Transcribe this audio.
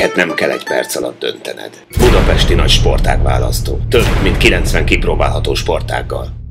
amelyeket nem kell egy perc alatt döntened. Budapesti nagy sportág választó. Több mint 90 kipróbálható sportággal.